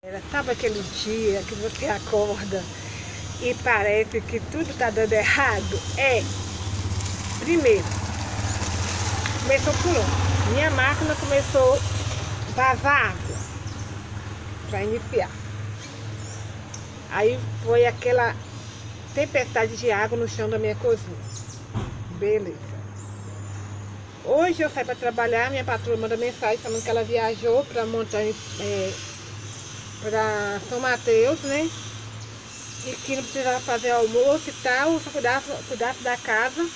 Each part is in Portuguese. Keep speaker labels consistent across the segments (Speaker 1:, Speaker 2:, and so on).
Speaker 1: Sabe aquele dia que você acorda e parece que tudo está dando errado? Primeiro, começou por onde? Minha máquina começou a vazar água para iniciar. Aí foi aquela tempestade de água no chão da minha cozinha. Beleza. Hoje eu saí para trabalhar, minha patroa manda mensagem falando que ela viajou para montanha, para São Mateus, né? E que não precisava fazer almoço e tal, só cuidasse da casa,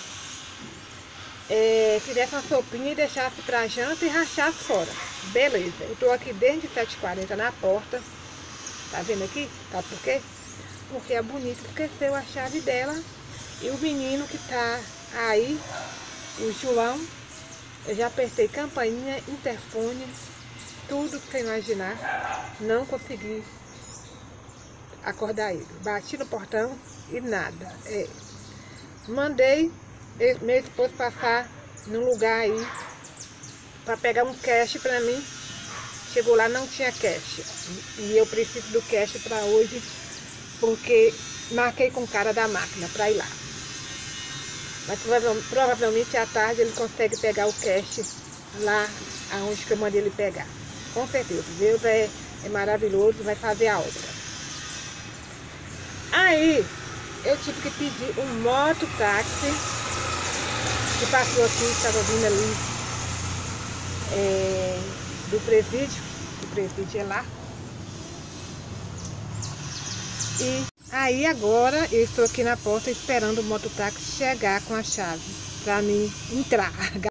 Speaker 1: fizesse uma sopinha e deixasse para janta e rachasse fora. Beleza, eu tô aqui desde 7h40 na porta. Tá vendo aqui? Tá por quê? Porque a Bonita esqueceu a chave dela e o menino que tá aí, o João, eu já apertei campainha, interfone, tudo que você imaginar, não consegui acordar ele. Bati no portão e nada. Mandei meu esposo passar num lugar aí para pegar um cash para mim. Chegou lá, não tinha cash. E eu preciso do cash para hoje, porque marquei com o cara da máquina para ir lá. Mas provavelmente à tarde ele consegue pegar o cash lá aonde que eu mandei ele pegar. Com certeza, Deus é maravilhoso, vai fazer a obra. Aí eu tive que pedir um mototáxi que passou aqui, estava vindo ali do presídio, o presídio é lá. E aí agora eu estou aqui na porta esperando o mototáxi chegar com a chave para mim entrar.